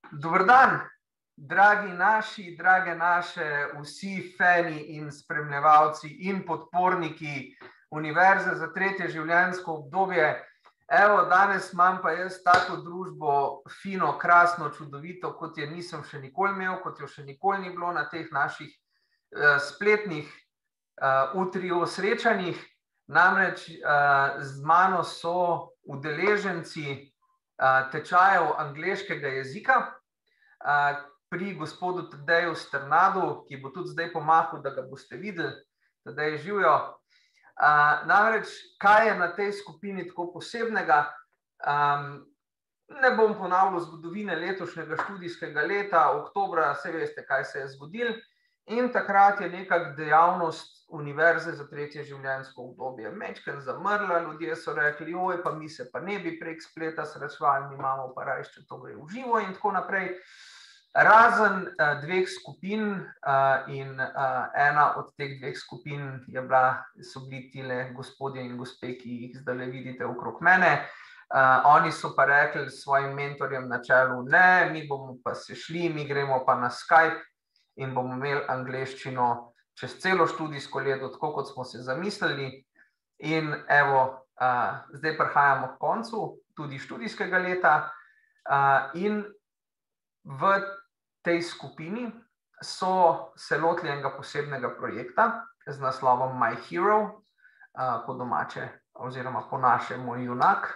Dober dan, dragi naši, drage naše, vsi fani in spremljevalci in podporniki Univerze za tretje življenjsko obdobje. Evo, danes imam pa jaz tako družbo, fino, krasno, čudovito, kot je nisem še nikoli imel, kot jo še nikoli ni bilo na teh naših spletnih utrio srečanjih. Namreč z mano so udeleženci tečajev angleškega jezika pri gospodu Tadeju Strnadu, ki bo tudi zdaj pomahal, da ga boste videli, Tadej živjo. Namreč, kaj je na tej skupini tako posebnega? Ne bom ponavljal zgodovine letošnjega študijskega leta, oktobra, saj veste, kaj se je zgodilo, in takrat je nekak dejavnost Univerze za tretje življenjsko obdobje majčkeno zamrla, ljudje so rekli, oj, pa mi se pa ne bi prek spleta srečevali, mi imamo pa rajši, če to gre v živo in tako naprej. Razen dveh skupin in ena od teh dveh skupin so bili tile gospodje in gospe, ki jih zdaj vidite okrog mene. Oni so pa rekli s svojim mentorjem na čelu, ne, mi bomo pa se šli, mi gremo pa na Skype in bomo imeli angleščino čez celo študijsko leto, tako kot smo se zamislili. In evo, zdaj prihajamo k koncu tudi študijskega leta in v tej skupini so se lotili enega posebnega projekta z naslovom My Hero, po domače oziroma po naše moj junak,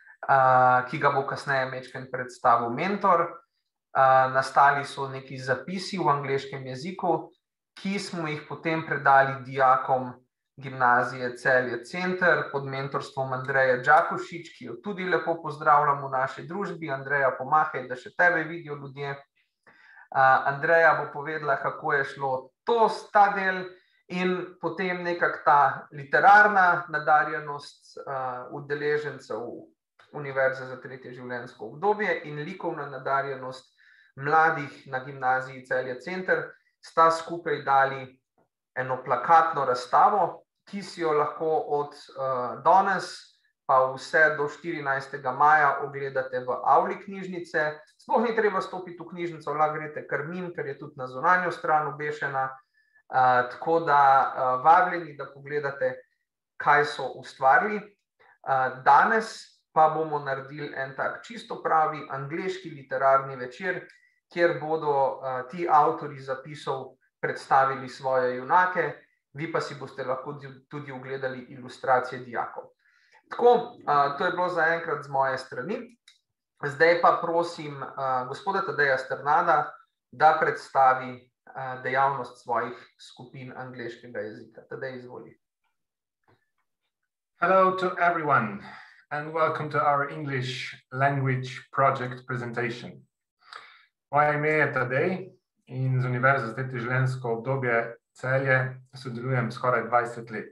ki ga bo kasneje majčkeno predstavil mentor. Nastali so neki zapisi v angleškem jeziku, ki smo jih potem predali dijakom gimnazije Celje Center pod mentorstvom Andreje Đakošič, ki jo tudi lepo pozdravljam v naši družbi. Andreja, pomahaj, da še tebe vidijo ljudje. Andreja bo povedala, kako je šlo ta del in potem nekak ta literarna nadarjenost udeležencev Univerze za tretje življenjsko obdobje in likovna nadarjenost mladih na gimnaziji Celje Center sta skupaj dali eno plakatno razstavo, ki si jo lahko od danes pa vse do 14. maja ogledate v avli knjižnice. Sploh ni treba stopiti v knjižnico, lahko greste kar mimo, ker je tudi na zunanjo stran obešena. Tako da vabljeni, da pogledate, kaj so ustvarili. Danes pa bomo naredili en tak čisto pravi angleški literarni večer, kjer bodo ti avtorji zapisov predstavili svoje junake, vi pa si boste lahko tudi ogledali ilustracije dijakov. Tako, to je bilo zaenkrat z moje strani. Zdaj pa prosim gospoda Tadeja Strnada, da predstavi dejavnost svojih skupin angleškega jezika. Tadej, izvoli. Hello to everyone and welcome to our English language project presentation. Moje ime je Tadej in z Univerze za tretje življenjsko obdobje Celje sodelujem skoraj 20 let.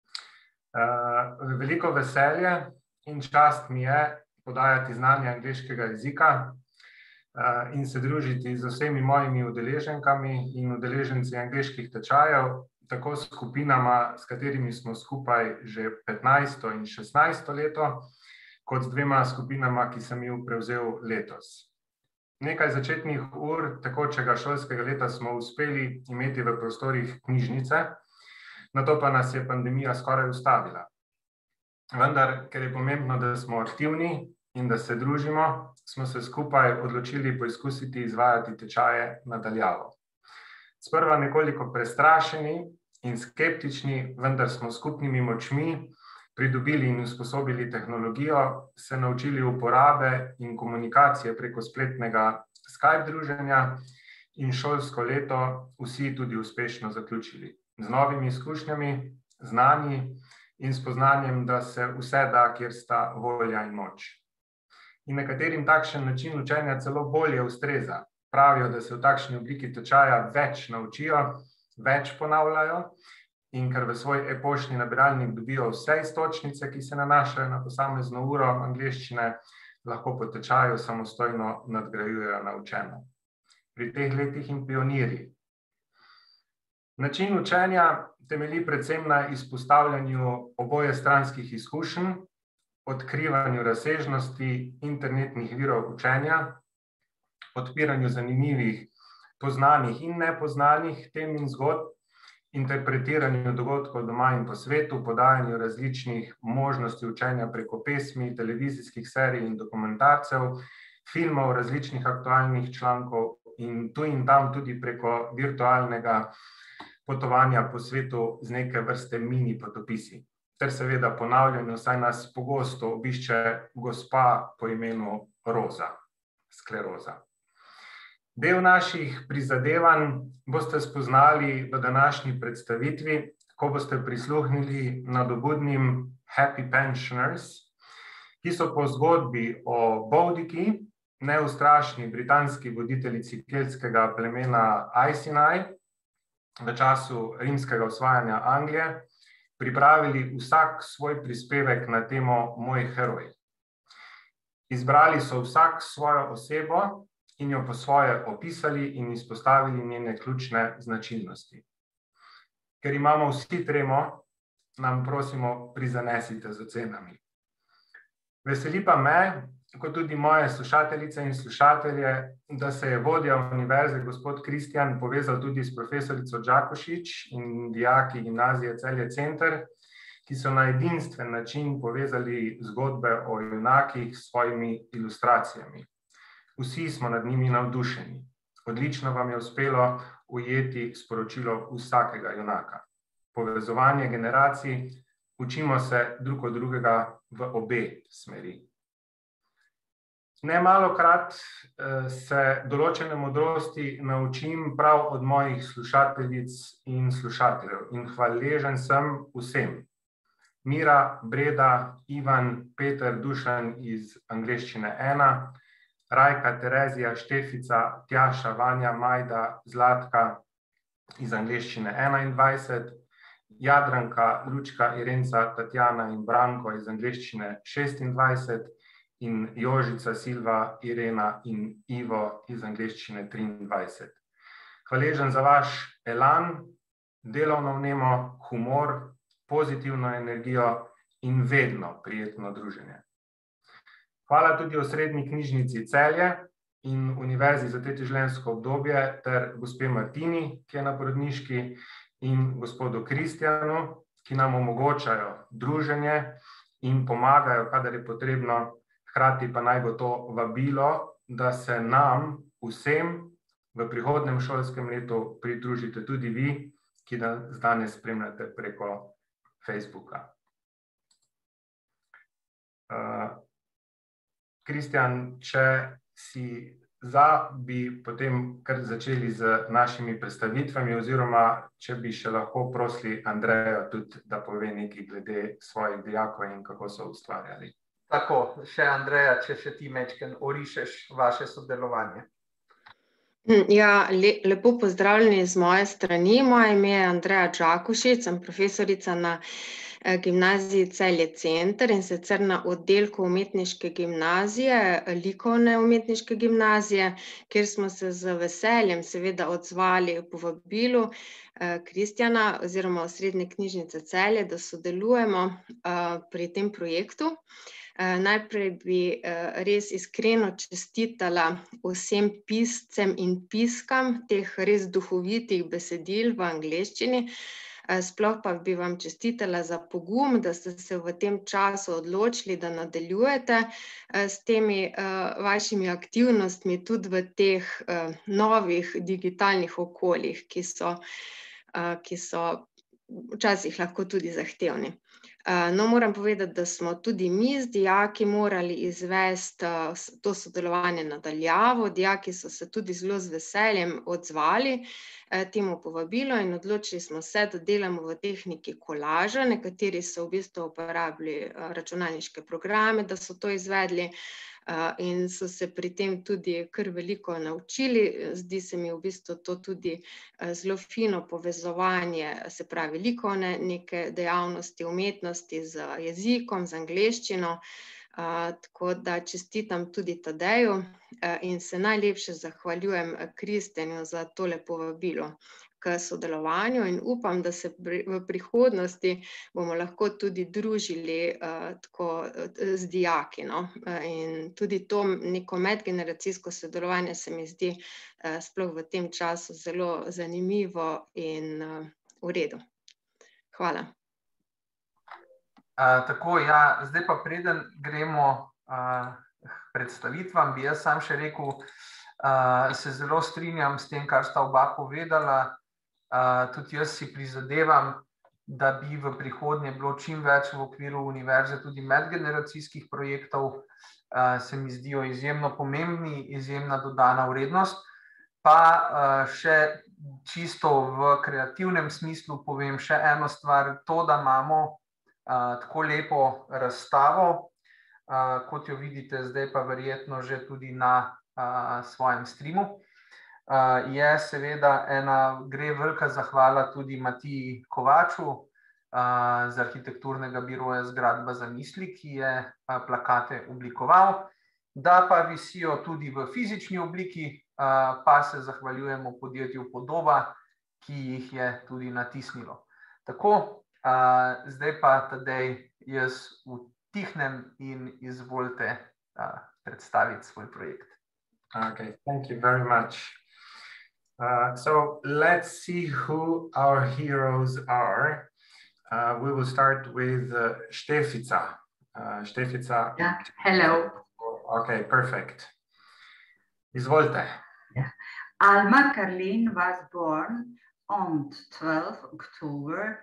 Veliko veselje in čast mi je podajati znanje angleškega jezika in se družiti z vsemi mojimi udeleženkami in udeleženci angleških tečajev, tako s skupinama, s katerimi smo skupaj že 15. in 16. leto, kot z dvema skupinama, ki sem ju prevzel letos. Nekaj začetnih ur tekočega šolskega leta smo uspeli imeti v prostorih knjižnice, nato pa nas je pandemija skoraj ustavila. Vendar, ker je pomembno, da smo aktivni in da se družimo, smo se skupaj odločili poizkusiti izvajati tečaje na daljavo. Sprva nekoliko prestrašeni in skeptični, vendar smo skupnimi močmi pridobili in usposobili tehnologijo, se naučili uporabe in komunikacije preko spletnega Skype druženja in šolsko leto vsi tudi uspešno zaključili. Z novimi izkušnjami, znanji in spoznanjem, da se vse da, kjer sta volja in moč. In nekaterim takšen način učenja celo bolje ustreza. Pravijo, da se v takšni obliki tečaja več naučijo, več ponavljajo, in ker v svoj e-poštni nabiralnik dobijo vse iztočnice, ki se nanašajo na posamezno uro angleščine, lahko po tečaju samostojno nadgrajujejo naučeno. Pri teh letih in pionirji. Način učenja temelji predvsem na izpostavljanju obojestranskih izkušenj, odkrivanju razsežnosti internetnih virov učenja odpiranju zanimivih, poznanih in nepoznanih tem in zgodb, interpretiranju dogodkov doma in po svetu, podajanju različnih možnosti učenja preko pesmi, televizijskih serij in dokumentarcev, filmov, različnih aktualnih člankov in tu in tam tudi preko virtualnega potovanja po svetu z neke vrste mini potopisi. Ter seveda ponavljanju, saj nas pogosto obišče gospa po imenu Roza, skleroza. Del naših prizadevanj boste spoznali v današnji predstavitvi, ko boste prisluhnili nadobudnim Happy Pensioners, ki so po zgodbi o Boudici, neustrašni britanski voditeljici keltskega plemena Aes Sedai, v času rimskega osvajanja Anglije, pripravili vsak svoj prispevek na temo Moj heroj. Izbrali so vsak svojo osebo in jo po svoje opisali in izpostavili njene ključne značilnosti. Ker imamo vsi tremo, nam prosimo prizanesite z ocenami. Veseli pa me, kot tudi moje slušateljice in slušatelje, da se je vodja univerze gospod Kristjan povezal tudi s profesorico Đakošić in dijaki gimnazije Celje Center, ki so na edinstven način povezali zgodbe o junakih s svojimi ilustracijami. Vsi smo nad njimi navdušeni. Odlično vam je uspelo ujeti sporočilo vsakega junaka. Povezovanje generacij, učimo se drug od drugega v obe smeri. Nemalokrat se določene modrosti naučim prav od mojih slušateljic in slušateljev in hvaležen sem vsem. Mira, Breda, Ivan, Peter, Dušan iz angleščine 1, Rajka, Terezija, Štefica, Tjaša, Vanja, Majda, Zlatka iz angleščine 21, Jadranka, Lučka, Irenca, Tatjana in Branko iz angleščine 26 in Jožica, Silva, Irena in Ivo iz angleščine 23. Hvaležen za vaš elan, delovno vnemo, humor, pozitivno energijo in vedno prijetno druženje. Hvala tudi Osrednji knjižnici Celje in Univerzi za tretje življenjsko obdobje ter gospe Martini, ki je na porodniški, in gospodu Kristjanu, ki nam omogočajo druženje in pomagajo, kadar je potrebno, hkrati pa naj bo to vabilo, da se nam vsem v prihodnjem šolskem letu pridružite tudi vi, ki nas danes spremljate preko Facebooka. Kristjan, če si za, bi potem kar začeli z našimi predstavitvami, oziroma če bi še lahko prosili Andrejo tudi, da pove nekaj glede svojih dijakov in kako so ustvarjali. Tako, še Andreja, če še ti mečken orišeš vaše sodelovanje. Ja, lepo pozdravljeni z moje strani. Moje ime je Andreja Đakošić, sem profesorica na gimnaziji Celje Center in sicer na oddelku umetniške gimnazije, likovne umetniške gimnazije, kjer smo se z veseljem seveda odzvali povabilu Kristjana oziroma Osrednje knjižnice Celje, da sodelujemo pri tem projektu. Najprej bi res iskreno čestitala vsem piscem in piskam teh res duhovitih besedil v angleščini. Sploh pa bi vam čestitala za pogum, da ste se v tem času odločili, da nadaljujete s temi vašimi aktivnostmi tudi v teh novih digitalnih okoljih, ki so včasih lahko tudi zahtevni. No, moram povedati, da smo tudi mi z dijaki morali izvesti to sodelovanje na daljavo. Dijaki so se tudi zelo z veseljem odzvali temu povabilu in odločili smo se, da delamo v tehniki kolaža. Nekateri so v bistvu uporabili računalniške programe, da so to izvedli, in so se pri tem tudi kar veliko naučili. Zdi se mi v bistvu to tudi zelo fino povezovanje, se pravi likovne neke dejavnosti, umetnosti z jezikom, z angleščino. Tako da čestitam tudi Tadeju in se najlepše zahvaljujem Kristjanu za tole povabilo. k sodelovanju in upam, da se v prihodnosti bomo lahko tudi družili tako z dijaki. No? In tudi to neko medgeneracijsko sodelovanje se mi zdi sploh v tem času zelo zanimivo in v redu. Hvala. Tako, ja, zdaj pa preden gremo predstavitvam, bi jaz sam še rekel, se zelo strinjam s tem, kar sta oba povedala. Tudi jaz si prizadevam, da bi v prihodnje bilo čim več v okviru univerze tudi medgeneracijskih projektov. Se mi zdijo izjemno pomembni, izjemna dodana vrednost. Pa še čisto v kreativnem smislu povem še eno stvar, to, da imamo tako lepo razstavo, kot jo vidite zdaj pa verjetno že tudi na svojem streamu, je seveda gre velika zahvala tudi Matiji Kovaču z arhitekturnega biroja Zgradba za misli, ki je plakate oblikoval, da pa visijo tudi v fizični obliki, pa se zahvaljujemo podjetju Podoba, ki jih je tudi natisnilo. Tako, zdaj pa Tadej jaz utihnem in izvolite predstaviti svoj projekt. Okay, thank you very much. So let's see who our heroes are. We will start with Štefica. Štefica. Yeah. Hello. Okay, perfect. Izvolite. Yeah. Alma Karlin was born on 12 October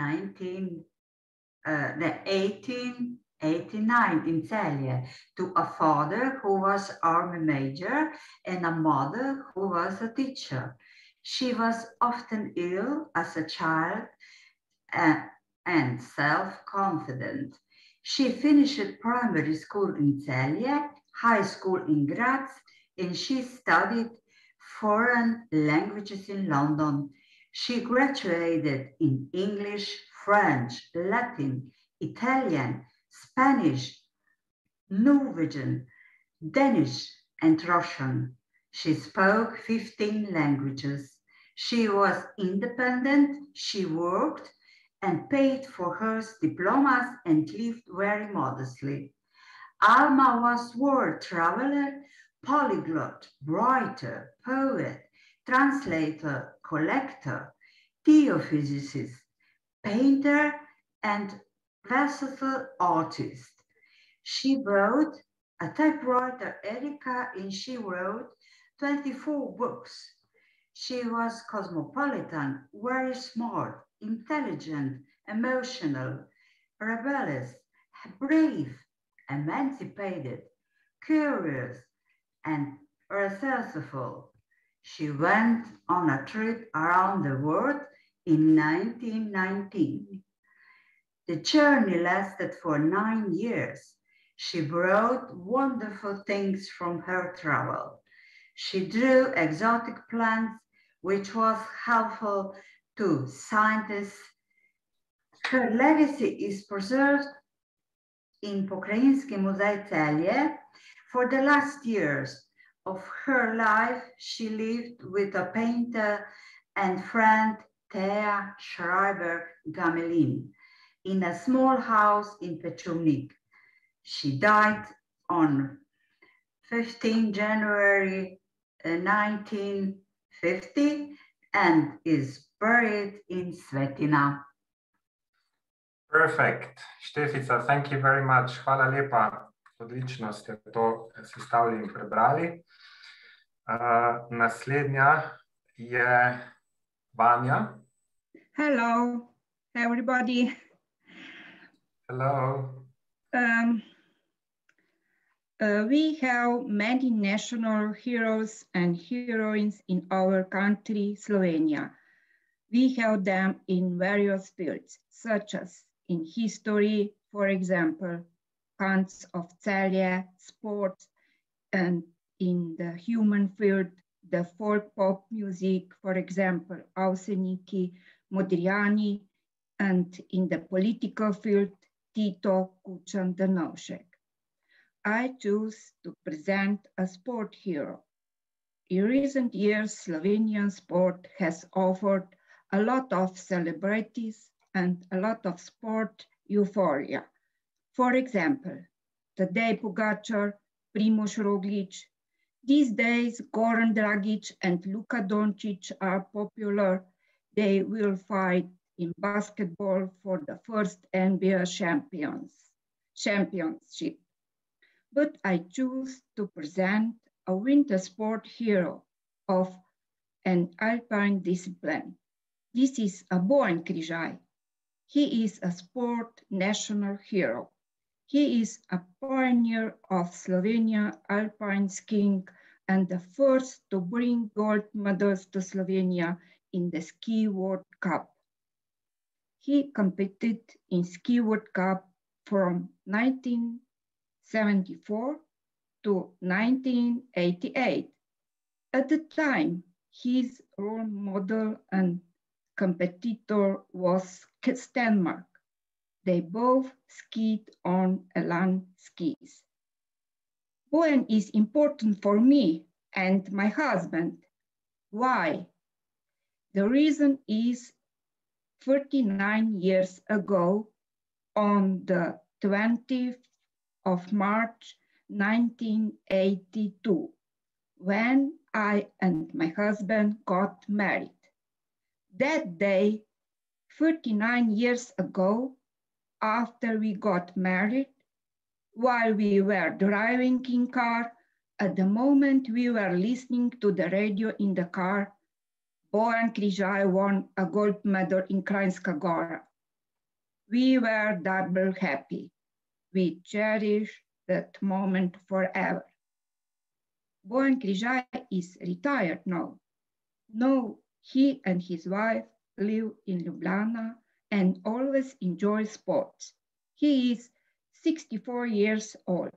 1889 in Celje to a father who was army major and a mother who was a teacher. She was often ill as a child and self-confident. She finished primary school in Celje, high school in Graz, and she studied foreign languages in London. She graduated in English, French, Latin, Italian, Spanish, Norwegian, Danish, and Russian. She spoke 15 languages. She was independent, she worked and paid for her diplomas and lived very modestly. Alma was world traveler, polyglot, writer, poet, translator, collector, geophysicist, painter, and versatile artist. She wrote a typewriter Erika, and she wrote 24 books. She was cosmopolitan, very smart, intelligent, emotional, rebellious, brave, emancipated, curious, and resourceful. She went on a trip around the world in 1919. The journey lasted for 9 years. She brought wonderful things from her travel. She drew exotic plants, which was helpful to scientists. Her legacy is preserved in Pokrajinski Muzej Celje. For the last years of her life, she lived with a painter and friend, Thea Schreiber-Gamelin, in a small house in Petronik. She died on 15 January 1950 and is buried in Svetina. Perfect. Štefica, thank you very much. Hvala lepa. Odlično ste to sestavili in prebrali. Naslednja je Vanja. Hello, everybody. Hello. We have many national heroes and heroines in our country, Slovenia. We have them in various fields, such as in history, for example, Hans of Celje, sports, and in the human field, the folk pop music, for example, Avseniki, Modrijani, and in the political field, Tito, Kučan, Drnovšek. I choose to present a sport hero. In recent years, Slovenian sport has offered a lot of celebrities and a lot of sport euphoria. For example, Tadej Pogačar, Primož Roglič. These days, Goran Dragic and Luka Doncic are popular. They will fight in basketball for the first NBA championship. But I choose to present a winter sport hero of an alpine discipline. This is Bojan Križaj. He is a sport national hero. He is a pioneer of Slovenia alpine skiing and the first to bring gold medals to Slovenia in the Ski World Cup. He competed in Ski World Cup from 1974 to 1988. At the time, his role model and competitor was Stenmark. They both skied on Elan skis. Bojan is important for me and my husband. Why? The reason is 39 years ago, on the 20th of March 1982, when I and my husband got married. That day, 39 years ago, after we got married, while we were driving in car, at the moment we were listening to the radio in the car, Bojan Križaj won a gold medal in Kranjska Gora. We were double happy. We cherish that moment forever. Bojan Križaj is retired now. Now he and his wife live in Ljubljana and always enjoy sports. He is 64 years old.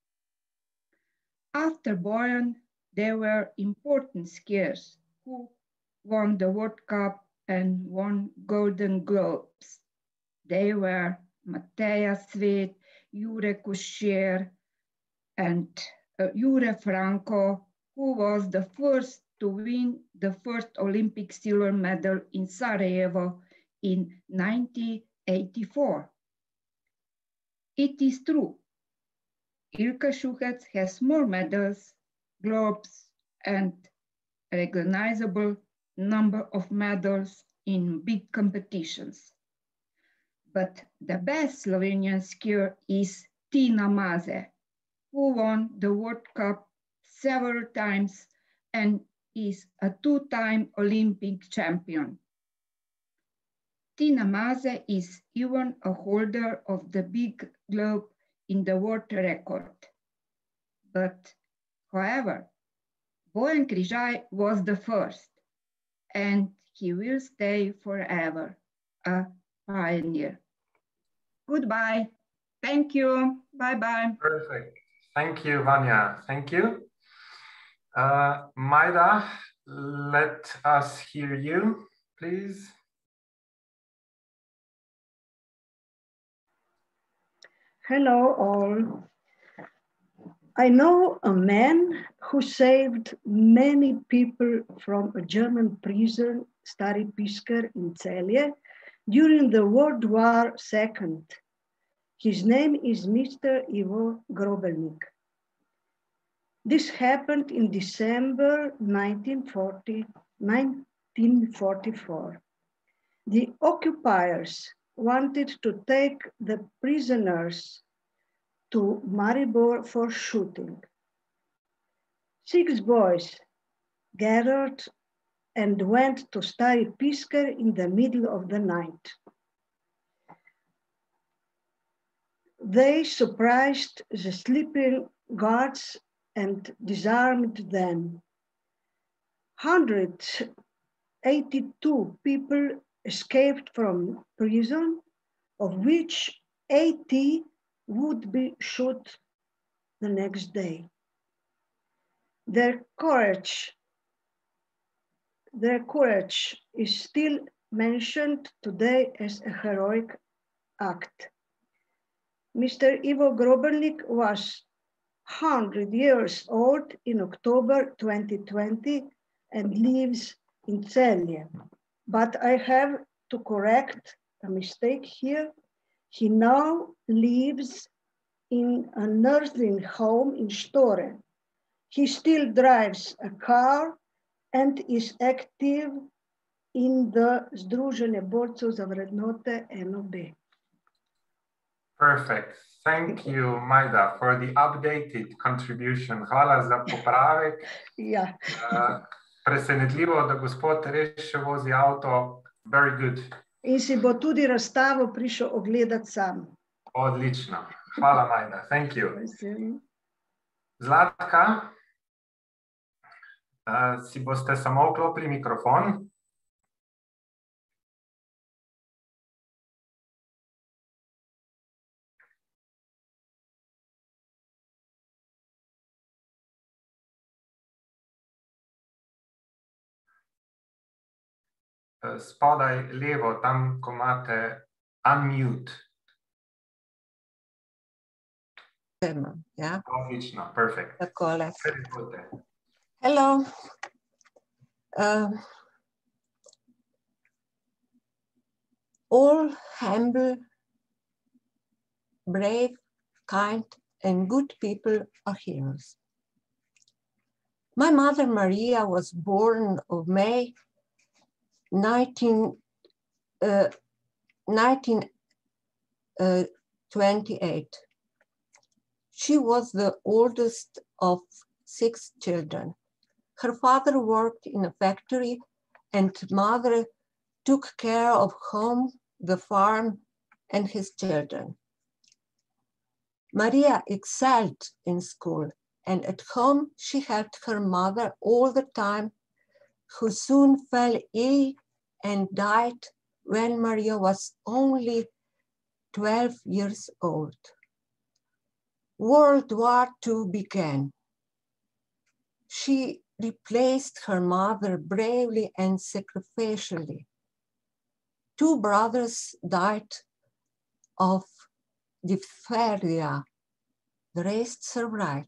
After Bojan, there were important skiers who won the World Cup and won Golden Globes. They were Mateja Svet, Jure Košir, and Jure Franko, who was the first to win the first Olympic silver medal in Sarajevo in 1984. It is true, Ilka Šuhec has more medals, globes, and a recognizable number of medals in big competitions. But the best Slovenian skier is Tina Maze, who won the World Cup several times and is a two-time Olympic champion. Tina Maze is even a holder of the big globe in the world record. But, however, Bojan Križaj was the first, and he will stay forever a pioneer. Goodbye. Thank you. Bye-bye. Perfect. Thank you, Vanya. Thank you. Maida, let us hear you, please. Hello all. I know a man who saved many people from a German prison, Stari Pisker in Celje, during the World War II. His name is Mr. Ivo Grobelnik. This happened in December 1944. The occupiers wanted to take the prisoners to Maribor for shooting. 6 boys gathered and went to Stari Pisker in the middle of the night. They surprised the sleeping guards and disarmed them. 182 people escaped from prison, of which 80 would be shot the next day. Their courage is still mentioned today as a heroic act. Mr. Ivo Grobelnik was 100 years old in October 2020 and lives in Celje. But I have to correct a mistake here. He now lives in a nursing home in Store. He still drives a car and is active in the Združenje borcev za vrednote NOB. Perfect. Thank you, Majda, for the updated contribution. Hvala za popravek. Ja. Presenetljivo, da gospod res še vozi avto. Very good. In si bo tudi razstavo prišel ogledati sam. Odlično. Hvala, Majda. Thank you. Zlatka, si boste samo vklopili mikrofon. Spodaj levo, tam, ko imate unmute. Ja. Odlično, perfect. Takole. Hello. All humble, brave, kind, and good people are heroes. My mother Maria was born of May 1928. She was the oldest of 6 children. Her father worked in a factory and mother took care of home, the farm, and his children. Maria excelled in school, and at home she helped her mother all the time, who soon fell ill and died when Maria was only 12 years old. World War II began. She replaced her mother bravely and sacrificially. 2 brothers died of diphtheria. The rest survived.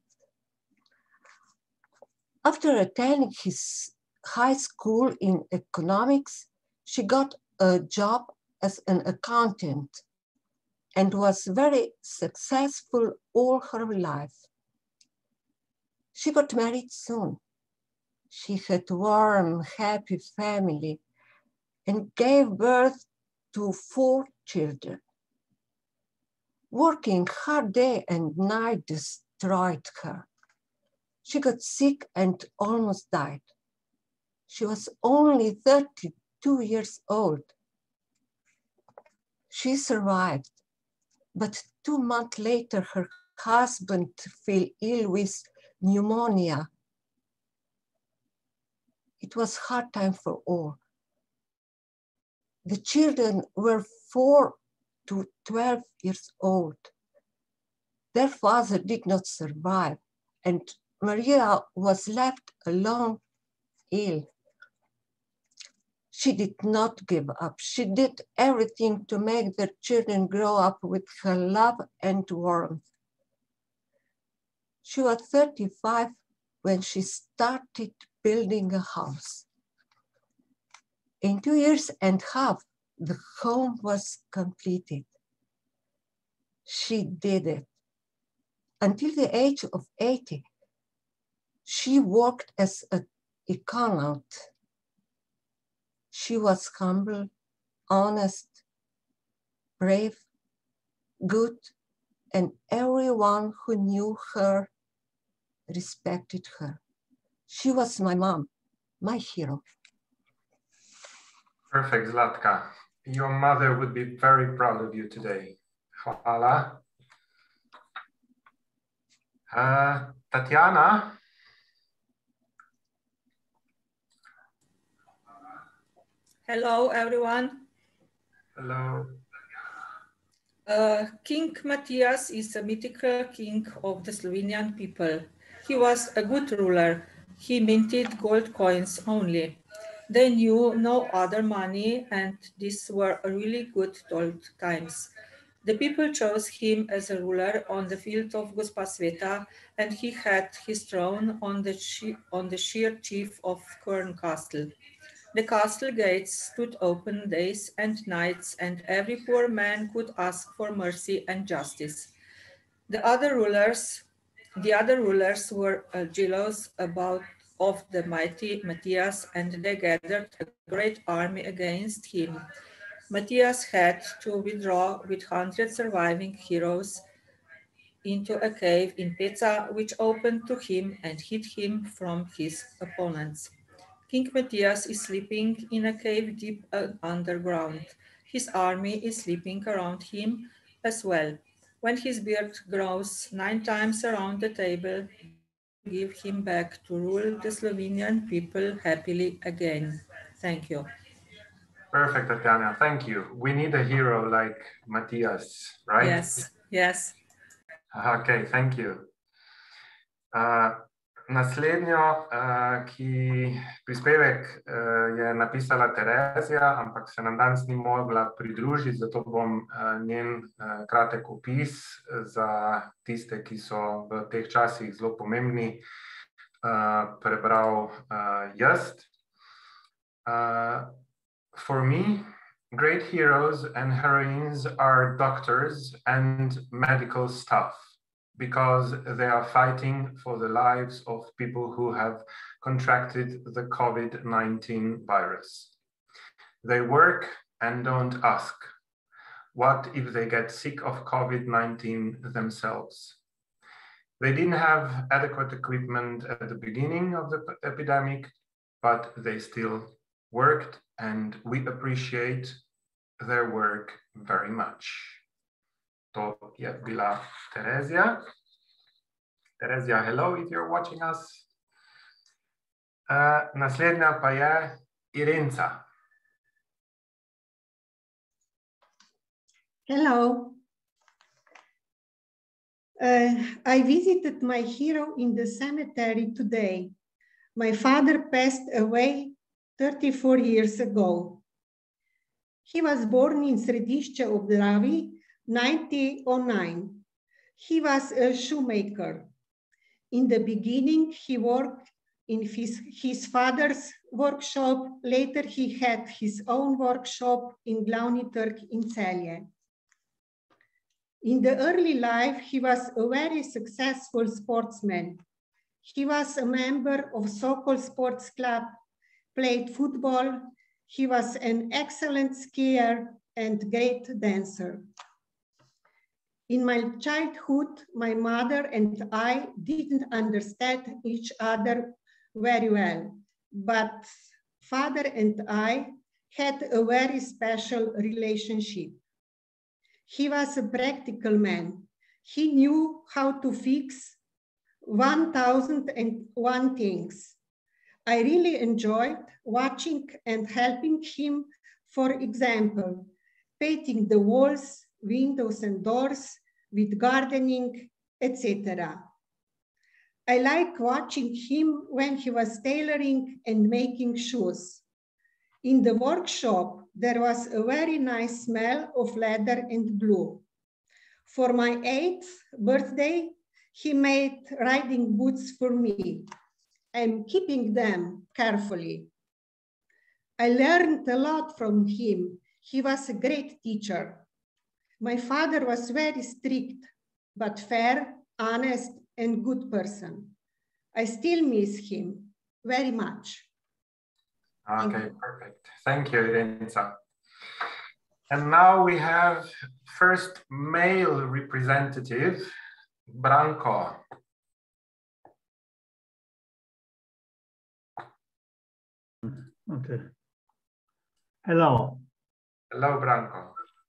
After attending his high school in economics, she got a job as an accountant and was very successful all her life. She got married soon. She had a warm, happy family and gave birth to 4 children. Working hard day and night destroyed her. She got sick and almost died. She was only 32 years old. She survived, but 2 months later, her husband fell ill with pneumonia. It was a hard time for all. The children were 4 to 12 years old. Their father did not survive, and Maria was left alone, ill. She did not give up. She did everything to make their children grow up with her love and warmth. She was 35 when she started building a house. In 2 years and a half, the home was completed. She did it. Until the age of 80, she worked as an economist. She was humble, honest, brave, good, and everyone who knew her respected her. She was my mom, my hero. Perfect, Zlatka. Your mother would be very proud of you today. Hvala. Tatiana? Hello, everyone. Hello. King Matthias is a mythical king of the Slovenian people. He was a good ruler. He minted gold coins only. They knew no other money, and these were really good old times. The people chose him as a ruler on the field of Gospa Sveta, and he had his throne on the sheer chief of Quern Castle. The castle gates stood open days and nights, and every poor man could ask for mercy and justice. The other rulers were jealous of the mighty Matthias, and they gathered a great army against him. Matthias had to withdraw with 100 surviving heroes into a cave in Peza, which opened to him and hid him from his opponents. King Matthias is sleeping in a cave deep underground. His army is sleeping around him as well. When his beard grows 9 times around the table, they will give him back to rule the Slovenian people happily again. Thank you. Perfect, Tatjana. Thank you. We need a hero like Matthias, right? Yes, yes. Okay, thank you. Naslednjo, prispevek je napisala Terezija, ampak se nam danes ni mogla pridružiti, zato bom njen kratek opis za tiste, ki so v teh časih zelo pomembni, prebral jaz. For me, great heroes and heroines are doctors and medical staff, because they are fighting for the lives of people who have contracted the COVID-19 virus. They work and don't ask, what if they get sick of COVID-19 themselves? They didn't have adequate equipment at the beginning of the epidemic, but they still worked, and we appreciate their work very much. To je bila Terezija. Terezija, hello if you're watching us. Naslednja pa je Irenca. Hello. I visited my hero in the cemetery today. My father passed away 34 years ago. He was born in Središče ob Dravi, 1909. He was a shoemaker. In the beginning, he worked in his father's workshop. Later, he had his own workshop in Glavni Trg in Celje. In the early life, he was a very successful sportsman. He was a member of Sokol Sports Club, played football. He was an excellent skier and great dancer. In my childhood, my mother and I didn't understand each other very well, but father and I had a very special relationship. He was a practical man. He knew how to fix 1001 things. I really enjoyed watching and helping him, for example, painting the walls, windows and doors, with gardening, etc. I like watching him when he was tailoring and making shoes. In the workshop, there was a very nice smell of leather and glue. For my 8th birthday, he made riding boots for me. I'm keeping them carefully. I learned a lot from him. He was a great teacher. My father was very strict, but fair, honest, and good person. I still miss him very much. Okay, perfect. Thank you, Irenca. And now we have first male representative, Branko. Okay. Hello. Hello, Branko.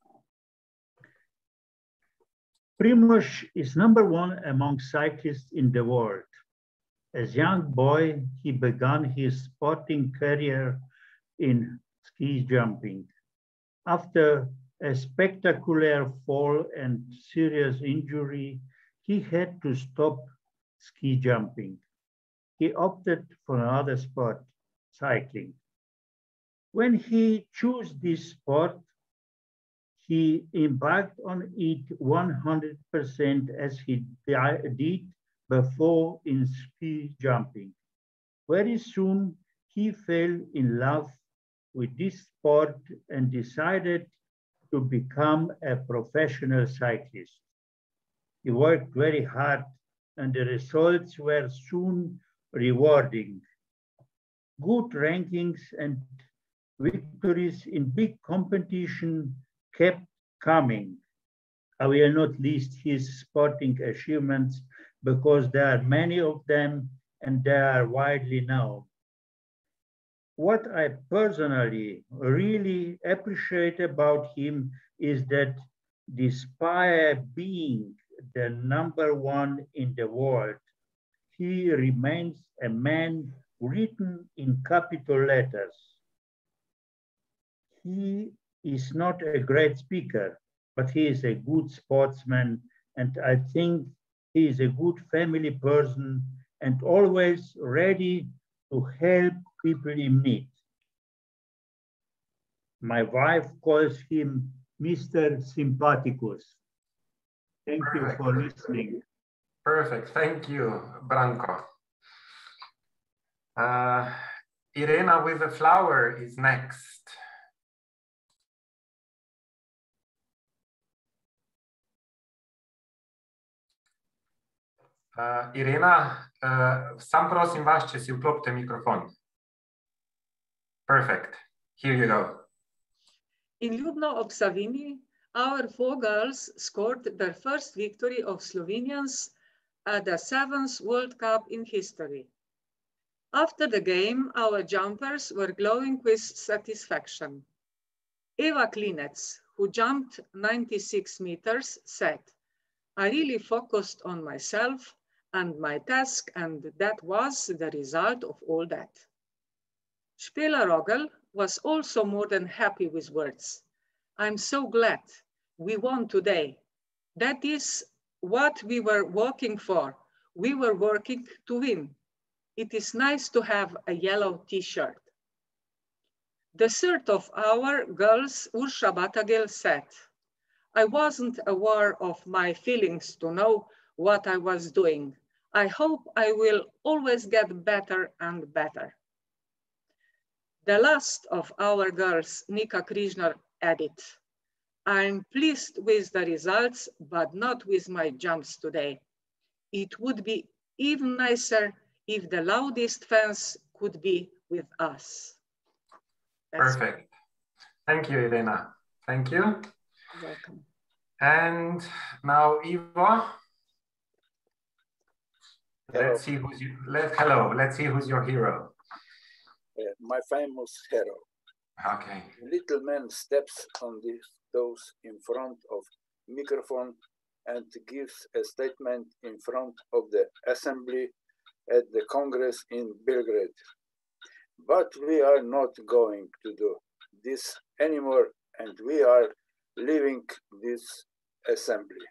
Primož is #1 among cyclists in the world. As a young boy, he began his sporting career in ski jumping. After a spectacular fall and serious injury, he had to stop ski jumping. He opted for another sport, cycling. When he chose this sport, he embarked on it 100% as he did before in ski jumping. Very soon, he fell in love with this sport and decided to become a professional cyclist. He worked very hard and the results were soon rewarding. Good rankings and victories in big competition kept coming. I will not list his sporting achievements because there are many of them and they are widely known. What I personally really appreciate about him is that despite being the #1 in the world, he remains a man written in capital letters. He is not a great speaker, but he is a good sportsman, and I think he is a good family person and always ready to help people in need. My wife calls him Mr. Sympathicus. Thank you for listening. Perfect. Thank you, Branko. Irena with the flower is next. Irena, sam prosim vas, če si vklopite mikrofon. Perfect. Here you go. In Ljubno ob Savinji, our 4 girls scored their first victory of Slovenians at the 7th World Cup in history. After the game, our jumpers were glowing with satisfaction. Eva Klinec, who jumped 96 meters, said, "I really focused on myself and my task, and that was the result of all that." Špela Rogel was also more than happy with words. "I'm so glad we won today. That is what we were working for. We were working to win. It is nice to have a yellow t-shirt." The third of our girls, Urša Batagel, said, "I wasn't aware of my feelings to know what I was doing. I hope I will always get better and better." The last of our girls, Nika Križnar, added, "I'm pleased with the results, but not with my jumps today. It would be even nicer if the loudest fans could be with us." Perfect. Thank you, Irena. Thank you. You're welcome. And now Ivo. Hello. Let's see who's let's see who's your hero. My famous hero. Okay. Little man steps on the toes in front of microphone and gives a statement in front of the assembly at the Congress in Belgrade. But we are not going to do this anymore, and we are leaving this assembly.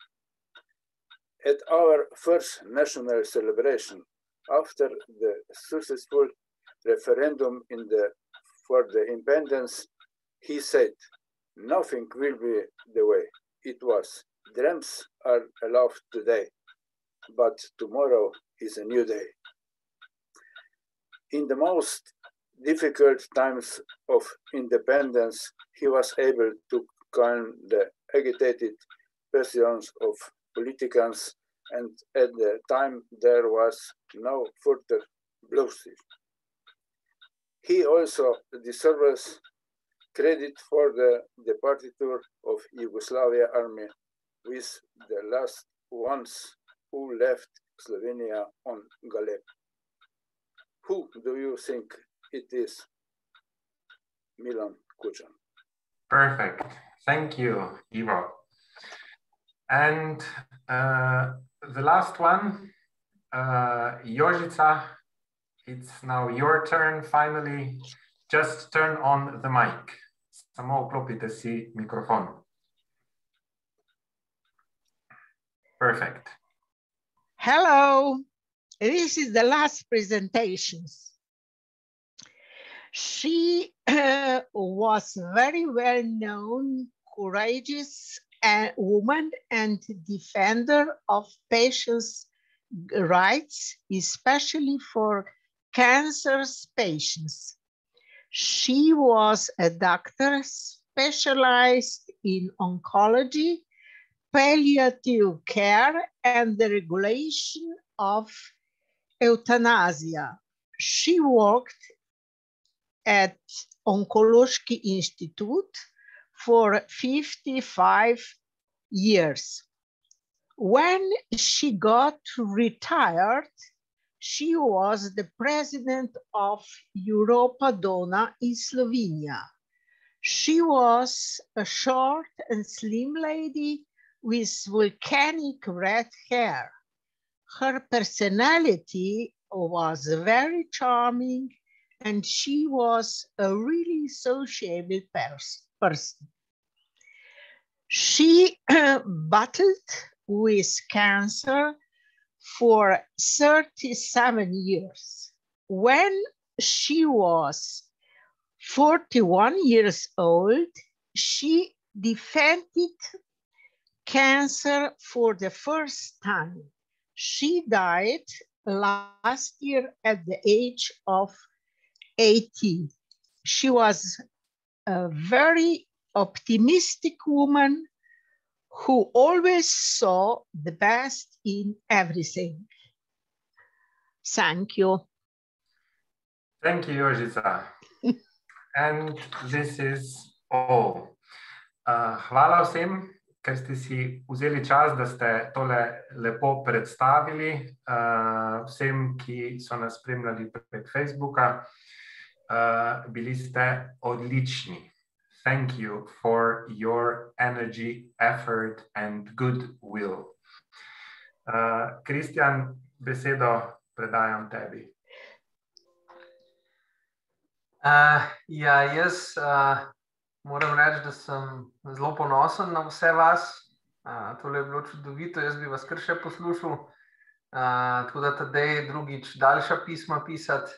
At our first national celebration, after the successful referendum for the independence, he said, "Nothing will be the way it was. Dreams are allowed today, but tomorrow is a new day." In the most difficult times of independence, he was able to calm the agitated passions of politicians, and at the time there was no further bloodshed. He also deserves credit for the departure of Yugoslavia army, with the last ones who left Slovenia on Galeb. Who do you think it is? Milan Kučan. Perfect. Thank you, Ivo. And the last one, Jožica, it's now your turn finally. Just turn on the mic. Samo vklopite si mikrofon. Perfect. Hello. This is the last presentations. She was very well known courageous woman and defender of patients' rights, especially for cancer patients. She was a doctor specialized in oncology, palliative care, and the regulation of euthanasia. She worked at Onkološki Institute for 55 years. When she got retired, she was the president of Europa Dona in Slovenia. She was a short and slim lady with volcanic red hair. Her personality was very charming, and she was a really sociable person. She battled with cancer for 37 years. When she was 41 years old, she defeated cancer for the first time. She died last year at the age of 80. She was a very optimistic woman who always saw the best in everything. Thank you. Thank you, Jožica. And this is all. Hvala vsem, ker ste si vzeli čas, da ste tole lepo predstavili. Vsem, ki so nas spremljali prek Facebooka, bili ste odlični. Thank you for your energy, effort and goodwill. Kristjan, besedo predajam tebi. Jaz moram reči, da sem zelo ponosen na vse vas. Tole je bilo čudovito, jaz bi vas kar še poslušal. Tako da Tadej drugič daljša pisma pisati.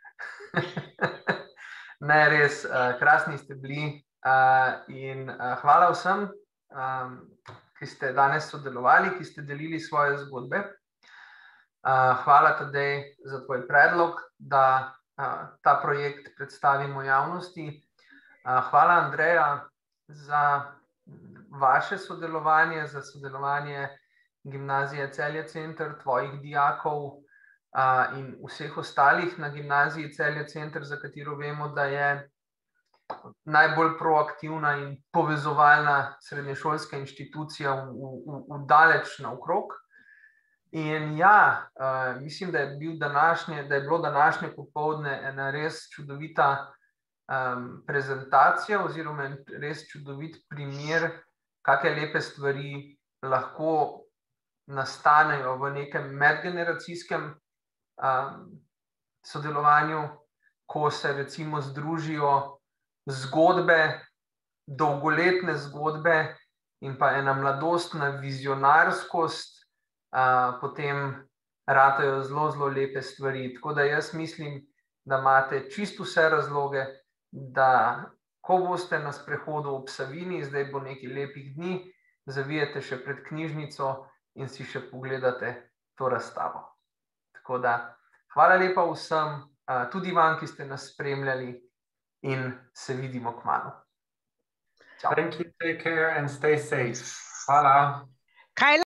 Ne, res, krasni ste bili. In hvala vsem, ki ste danes sodelovali, ki ste delili svoje zgodbe. Hvala Tadej za tvoj predlog, da ta projekt predstavimo javnosti. Hvala Andreja za vaše sodelovanje, za sodelovanje Gimnazije Celje Center, tvojih dijakov in vseh ostalih na Gimnaziji Celje Center, za katero vemo, da je najbolj proaktivna in povezovalna srednješolska inštitucija v daleč naokrog. In ja, mislim, da je bilo današnje popoldne ena res čudovita prezentacija oziroma res čudovit primer, kakšne lepe stvari lahko nastanejo v nekem medgeneracijskem sodelovanju, ko se recimo združijo zgodbe, dolgoletne zgodbe in pa ena mladostna vizionarskost, potem ratajo zelo, zelo lepe stvari. Tako da jaz mislim, da imate čisto vse razloge, da ko boste na sprehodu ob Savinji, zdaj bo nekaj lepih dni, zavijete še pred knjižnico in si še pogledate to razstavo. Tako da hvala lepa vsem, tudi vam, ki ste nas spremljali, in se vidimo kmalu. Thank you, take care and stay safe. Hvala.